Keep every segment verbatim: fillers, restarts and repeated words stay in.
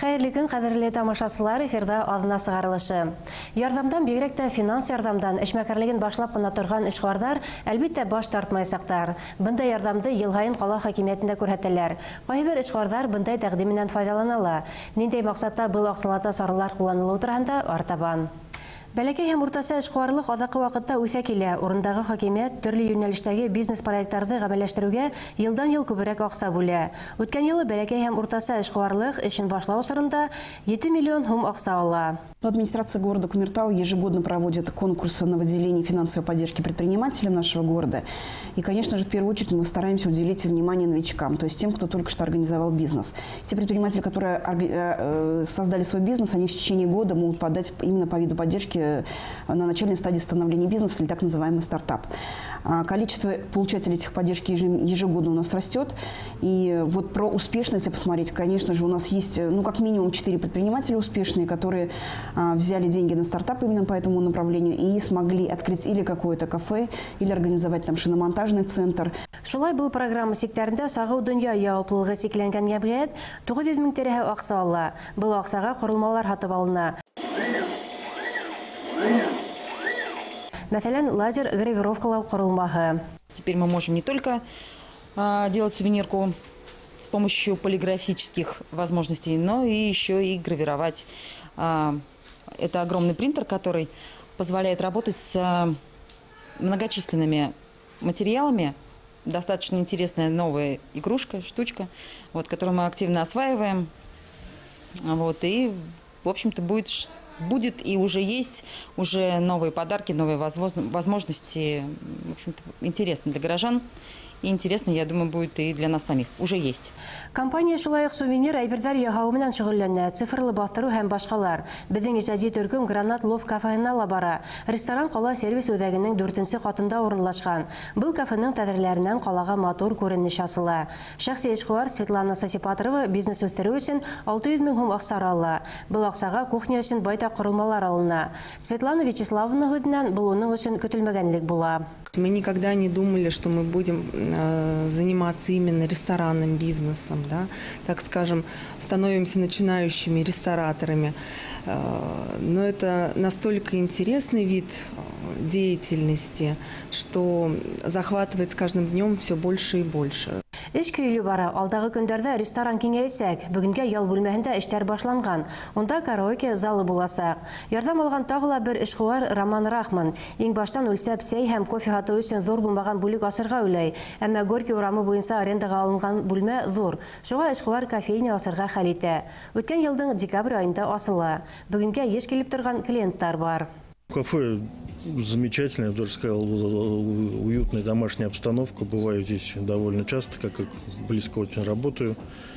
Хәерле көн, кадерле тамашачылар, эфирда адына сыгарылышы. Ярдәмдән бигрәк тә финанс ярдәмдән эшмәкәрлеген башлап кына торган эшкуарлар әлбәттә баш тартмаячактар. Бындай ярдәмды ел һаен кала хакимиятендә күрһәтәләр. Кайбер эшкуарлар бындай тәкъдименнән файдалана. Ниндәй максатта был аксалата сарылар кулланылу турында артабан. Бәләкәй һәм уртача эшкуарлык адакы вакытта үсә килә. Урындагы хакимият төрле юнәлештәге бизнес проектларны гамәлләштерүгә елдан-ел күбрәк акча бүлә. Үткән елы бәләкәй һәм уртача эшкуарлык эшен башлау сырында җиде миллион сум акча ала. Администрация города Кумертау ежегодно проводит конкурсы на выделение финансовой поддержки предпринимателям нашего города. И, конечно же, в первую очередь мы стараемся уделить внимание новичкам, то есть тем, кто только что организовал бизнес. Те предприниматели, которые создали свой бизнес, они в течение года могут подать именно по виду поддержки на начальной стадии становления бизнеса, или так называемый стартап. Количество получателей этих поддержки ежегодно у нас растет. И вот про успешность, если посмотреть, конечно же, у нас есть, ну, как минимум четыре предпринимателя успешные, которые взяли деньги на стартап именно по этому направлению и смогли открыть или какое-то кафе, или организовать там шиномонтажный центр. Шулай был программа секторында сагы дөнья яуаплылыгы сикләнгән җәмгыять тугыз йөз мең тирәһе акча ала. Был акчага корылмалар һатып алына. Мәсәлән, лазер гравировкалау корылмаһы. Теперь мы можем не только а, делать сувенирку с помощью полиграфических возможностей, но и еще и гравировать. А, это огромный принтер, который позволяет работать с многочисленными материалами. Достаточно интересная новая игрушка, штучка, вот, которую мы активно осваиваем. Вот, и, в общем-то, будет, будет и уже есть уже новые подарки, новые возможности. В общем-то, интересно для горожан. И интересно, я думаю, будет и для нас самих. Уже есть. Компания шулайык сувенир әйберҙәр яһау менән шөғөлләнә, цифрлы баҫтырыу һәм башҡалар. Беҙҙең ижади төркөм Гранат Лов кафеһына ла бара. Ресторан ҡала сервис үҙәгенең дүртенсе ҡатында урынлашҡан. Был кафеның тәҙрәләренән ҡалаға матур күренеш асыла. Шәхси эшҡыуар Светлана Сасипатрова бизнес үҫтереү өсөн алты йөҙ мең һум аҡса ала. Был аҡсаға кухня өсөн байтаҡ ҡоролмалар алына. Светлана Вячеславовна һүҙенән был уның өсөн көтөлмәгәнлек була. Мы никогда не думали, что мы будем э, заниматься именно ресторанным бизнесом, да? Так скажем, становимся начинающими рестораторами. Э, но это настолько интересный вид деятельности, что захватывает с каждым днем все больше и больше. Эш көйлө бара. Алдагы көндәрдә ресторан киңәйсәк. Бүгенгә ял бүлмәһендә эшләр башланган. Унда караоке залы буласак. Ярдәм алган тагыла бер эшкуар Роман Рахман. Иң баштан үлсәп сәй һәм кофе һату өчен зур булмаган бүлек асырга уйлай. Әмма Горький урамы буенча арендага алынган бүлмә зур. Шуңа эшкуар кофейня асырга хәл итә. Үткән елның декабрь айында асыла. Бүгенгә еш килеп торган клиенттар бар. Кафе замечательное, я даже сказал, уютная домашняя обстановка. Бываю здесь довольно часто, как и близко очень работаю.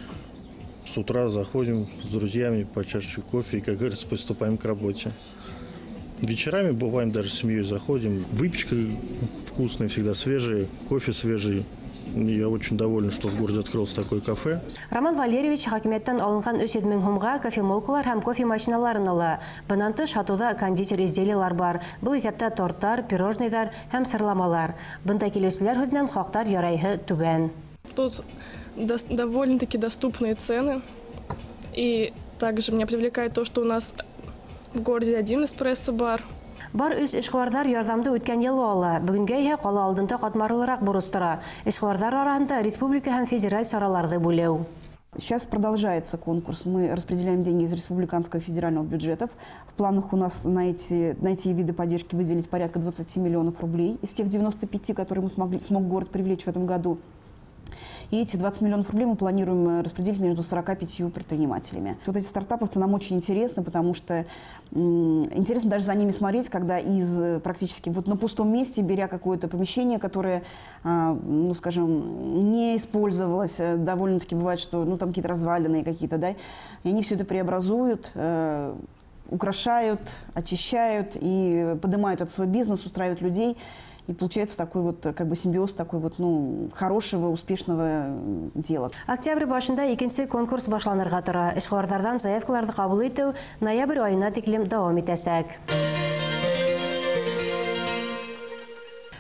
С утра заходим с друзьями по чашечке кофе и, как говорится, приступаем к работе. Вечерами бываем даже с семьей заходим. Выпечка вкусная, всегда свежая, кофе свежий. Я очень доволен, что в городе открылось такое кафе. Роман Валерьевич хакимияттан алынган өч йөз мең һумга кофемолкалар һәм кофе машиналарын ала. Бынан тыш һатуда кондитер изделиялар бар. Был исәптә торттар, пирожныйлар һәм сырламалар. Бында килүчеләр һүденнән хактар ярайһы түбән. Тут довольно-таки доступные цены. И также меня привлекает то, что у нас в городе один эспрессо-бар. Бар үз эшкуарлар ярдәмде үткән елы ала. Бүгенгә исә кала алдында катмарлырак бурыс тора. Эшкуарлар арасында республика һәм федераль чараларны бүләү. Сейчас продолжается конкурс. Мы распределяем деньги из республиканского и федерального бюджетов. В планах у нас на эти, на эти виды поддержки выделить порядка двадцати миллионов рублей из тех девяноста пяти, которые мы смогли, смог город привлечь в этом году. И эти двадцать миллионов рублей мы планируем распределить между сорока пятью предпринимателями. Вот эти стартаповцы нам очень интересны, потому что м, интересно даже за ними смотреть, когда из практически вот на пустом месте, беря какое-то помещение, которое, а, ну скажем, не использовалось, довольно-таки бывает, что ну, там какие-то развалины какие-то, да, и они все это преобразуют, э, украшают, очищают и поднимают этот свой бизнес, устраивают людей. И получается такой вот как бы симбиоз такой вот ну хорошего успешного дела. Октябрь башында икенче конкурс башланырга тора. Эшкуарлардан заявкаларды кабул итү ноябрь айына тиклем дәвам итәсәк.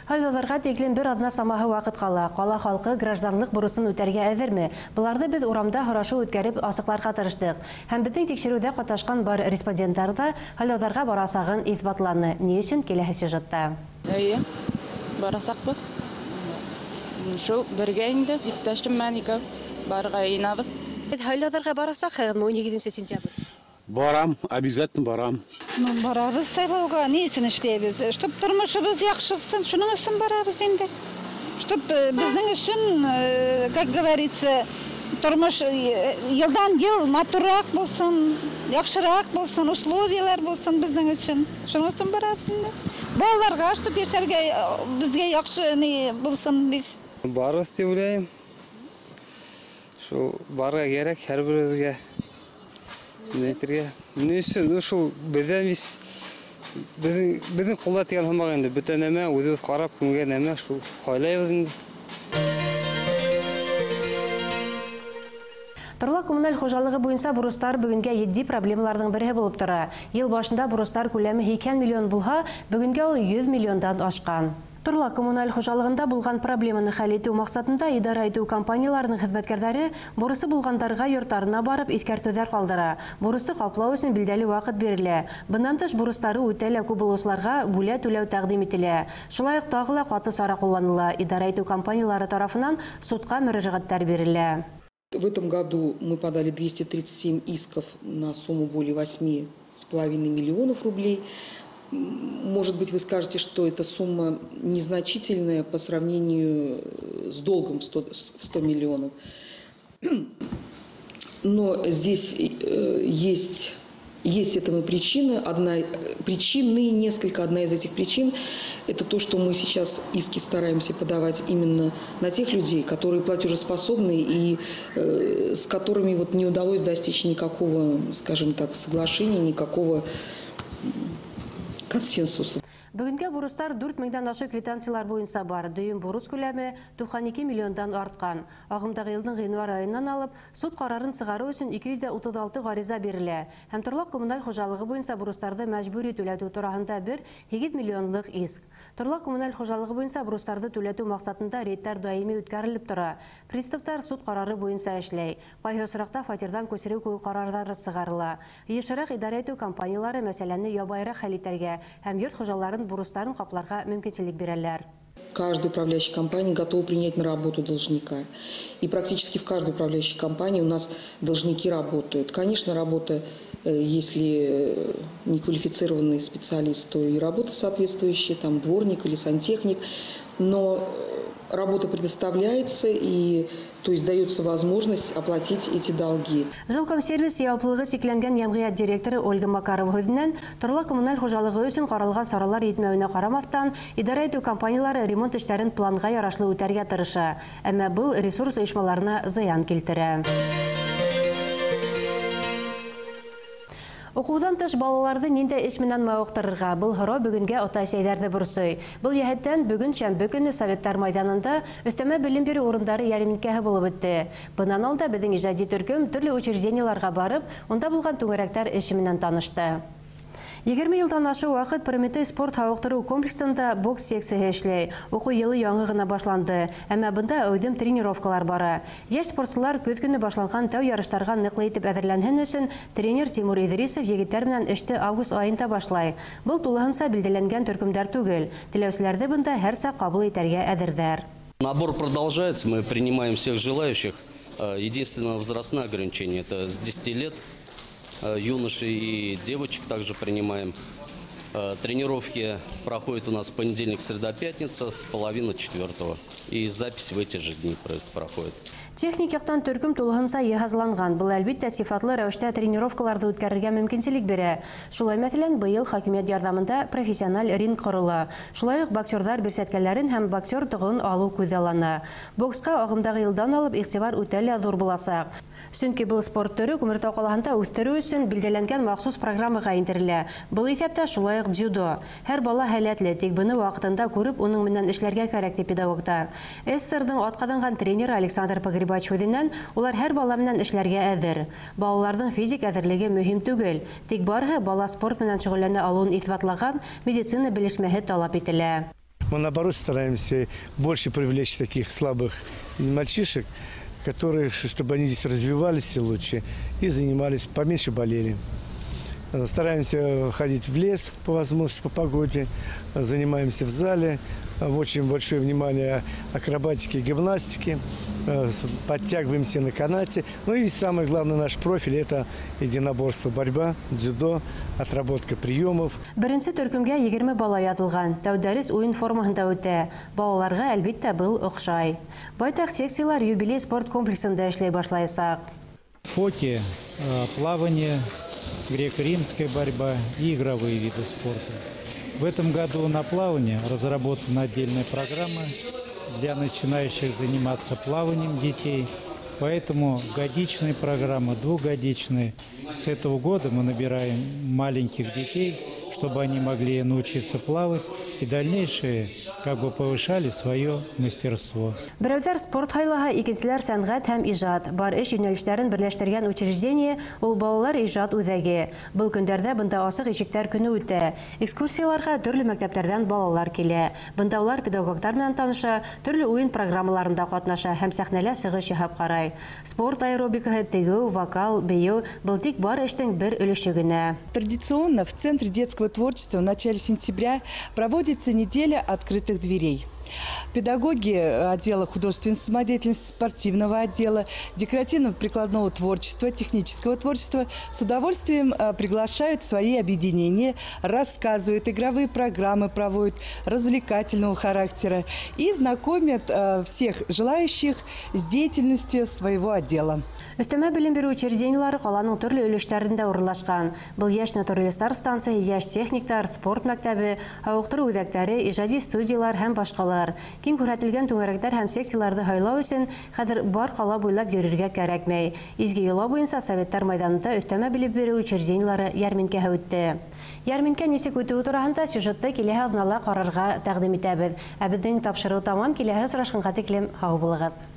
Хәлләргә тиклем бер адна самаһы вакыт кала. Кала халкы гражданлык бурысын үтәргә әзерме? Буларды без урамда һорашу үткәреп асыкларга тырыштык. Һәм безнең тикшерүдә катнашкан бар респондентлар да хәлләргә барасагын исбатланы. Ни өчен киләсе сюжетта? Әйе, барасакбыз. Шул бергә инде, иптәшем мен икәү барга инабыз. Хәлләргә барасак, он сигезенче сентябрь. Барам, обязательно барам. Ну, барабыз сайлауга, не өчен эшләйбез? Чтоб тормышыбыз яхшы булсын, шуның өчен барабыз инде. Чтоб безнең өчен, как говорится, тормыш елдан ел матуррак булсын, яхшырак булсын, условиялар булсын безнең өчен. Шуның өчен барабыз инде. Балаларга, чтоб яшәргә безгә яхшы не булсын без. Барыбыз дип уйлыйм. Шул барга кирәк һәрберебезгә. Нәтиргә. Нәсен, шул бездән без безнең кулда тигән һәммәгә инде бөтен нәмә үзебез карап күнгән нәмә шул хайлайбыз инде. Торлак коммуналь хуҗалыгы буенча бурыстар бүгенгә җитди проблемаларның бере булып тора. Ел башында бурыстар күләме ике миллион булса, бүгенгә ул йөз миллиондан ашкан. Торлак коммуналь хуҗалыгында булган проблеманы хәл итү максатында идара итү компанияларының хезмәткәрләре бурысы булгандарга йортларына барып искәртүләр калдыра. Бурысы каплау өчен билдәле вакыт бирелә. Bundan тыш бурыстары үтәлә күп булучыларга бүлә түләү тәкъдим ителә. Шулай ук тагы ла каты сара кулланыла. Идара итү компаниялары тарафыннан судка мөрәҗәгатьләр бирелә. В этом году мы подали двести тридцать семь исков на сумму более восьми с половиной миллионов рублей. Может быть, вы скажете, что эта сумма незначительная по сравнению с долгом в сто миллионов. Но здесь есть, есть этому причины. Одна, причины несколько. Одна из этих причин – это то, что мы сейчас иски стараемся подавать именно на тех людей, которые платежеспособны и э, с которыми вот не удалось достичь никакого, скажем так, соглашения, никакого консенсуса. Бүгенге бурыстар дүрт меңдән ашу квитанциялар буенча бар. Дөйем бурыс күләме туксан ике миллиондан арткан. Агымдагы елның гыйнвар аеннан алып, суд карарын чыгару өчен ике йөз утыз алты гариза бирелә. Һәм Торлак коммуналь хуҗалыгы буенча бурыстарды мәҗбүри түләтү турында бер сигез миллионлык иск. Торлак коммуналь хуҗалыгы буенча бурыстарды түләтү максатында рейдтар даими үткәрелеп тора. Приставтар суд карары буенча эшләй. Кайһы очракта фатирдан күчерү кую карарлары чыгарыла. Ешрак идарә итү компаниялары мәсьәләне ябайрак хәл итәргә һәм йорт хуҗаларын бурыстарын капларга мөмкинчелек бирәләр. Каждая управляющая компания готова принять на работу должника. И практически в каждой управляющей компании у нас должники работают. Конечно, работа, если неквалифицированный специалист, то и работа соответствующая, там дворник или сантехник. Но работа предоставляется, и то есть дается возможность оплатить эти долги. Жилкомсервис яуаплылыгы сикләнгән җәмгыять директоры Ольга Макарова һүзеннән Торлак коммуналь хуҗалыгы өчен каралган саралар итмәвенә карамастан, идара итү компаниялары ремонт эшләрен планга ярашлы үтәргә тырыша. Әмма был ресурс оешмаларына зыян килтерә. Укудан тыш балаларды ниндәй эш менән мавыктырырга? Был һорау бүгенгә ата-әсәләрне бурсый. Был йәһәттән бүген шәмбе көне Советтар мәйданында өстәмә белем бирү урыннары ярминкәһе булып үтте. Бунан алда безнең иҗади төркем төрле учреждениеларга барып, онда булган түгәрәктәр эше менән танышты. егерме елдан ашу вакыт Прометей спорт һавыктыру комплексында бокс секциясе эшләй. Уку елы яңа гына башланды, әмма бында өйдем тренировкалар бара. Яшь спортчылар көт көне башланган тәү ярыштарга ныклы итеп әзерләнһен өчен тренер Тимур Идрисов егетләр белән эште август аенда башлай. Был тулыһынча билдәләнгән төркемдәр түгел. Теләүчеләрне бында һәр сак кабул итәргә әзердәр. Набор продолжается, мы принимаем всех желающих. Единственное возрастное ограничение – это с десяти лет. Юношей и девочек также принимаем. Тренировки проходят у нас понедельник, среда, пятница с половины четвертого. И запись в эти же дни проходит. Техник яктан төркем тулыһынча җиһазланган. Был әлбиттә сифатлы рәвештә тренировкаларды үткәрергә мөмкинчелек бирә. Шулай мәсәлән, быел хакимият ярдәмендә профессиональ ринг корыла. Шулай ук боксерлар берсәткәләрен һәм боксер тыгын алу күзаллана. Бокска агымдагы елдан алып игътибар үтәлә зур буласак. Чөнки был спорт төрө Күмертау калаһында үстерү өчен билдәләнгән махсус программага индерелә. Был исәптә шулай ук дзюдо. Һәр бала һәләтле, тик буны вакытында күреп, уның менән эшләргә кирәк дип педагогтар. СССРның аткаданган тренеры Александр Погребач һүзеннән, улар һәр бала менән эшләргә әзер. Балаларның физик әзерлеге мөһим түгел, тик барыһы бала спорт менән шөгыльләнә алуын исбатлаган медицина белешмәһе талап ителә. Мы, наоборот, стараемся больше привлечь таких слабых мальчишек, которые, чтобы они здесь развивались лучше и занимались, поменьше болели. Стараемся ходить в лес по возможности, по погоде, занимаемся в зале, очень большое внимание акробатике и гимнастике, подтягиваемся на канате. Ну и самый главный наш профиль – это единоборство, борьба, дзюдо, отработка приемов. Беренче төркемгә егерме бала ятылган. Тәүдәрес уен формасында үтә. Балаларга әлбиттә был охшай. Байтак секциялар юбилей спорт комплексында эшләй башлайсак. Фоки, плавание, греко-римская борьба и игровые виды спорта. В этом году на плавание разработана отдельная программа для начинающих заниматься плаванием детей. Поэтому годичные программы, двухгодичные. С этого года мы набираем маленьких детей, чтобы они могли научиться плавать и дальнейшее как бы повышали свое мастерство. Берәүләр спорт һайлаһа, икенчеләр сәнгать һәм иҗат. Бар эш юнәлешләрен берләштергән учреждение ул балалар иҗат үҙәге. Был көндәрдә бында асык ишектәр көне үтә. Экскурсияларга төрле мәктәптәрдән балалар килә. Бында улар педагогтар белән таныша, төрле уен программаларында катнаша һәм сәхнәлә сыгыш яһап карай. Спорт аэробикаһы, тегү, вокал, бейеү был тик бар эштең бер өлеше генә. Традиционно в Центре детского творчества в начале сентября проводится неделя открытых дверей. Педагоги отдела художественной самодеятельности, спортивного отдела, декоративно-прикладного творчества, технического творчества с удовольствием приглашают в свои объединения, рассказывают, игровые программы проводят развлекательного характера и знакомят всех желающих с деятельностью своего отдела. Өстәмә белем бирү учреждениелары каланың төрле өлешләрендә урынлашкан. Был яшь натуралистлар станция, яшь техниктар, спорт мәктәбе, һавыктыру үҙәктәре, иҗади студиялар һәм башкалар. Киң күрһәтелгән түгәрәктәр һәм секцияларда һайлау өчен хәзер бар кала буйлап йөрергә кәрәкмәй. Изге йола буенча Советтар мәйданында өстәмә белем бирү учреждениелары ярминкәһе үтте. Ярминкә нисек үтүе тураһында сюжетта киләһе атнала карарга тәкъдим итәбез. Ә безнең тапшыру тамам, киләһе сорашканга тиклем һау булыгыз.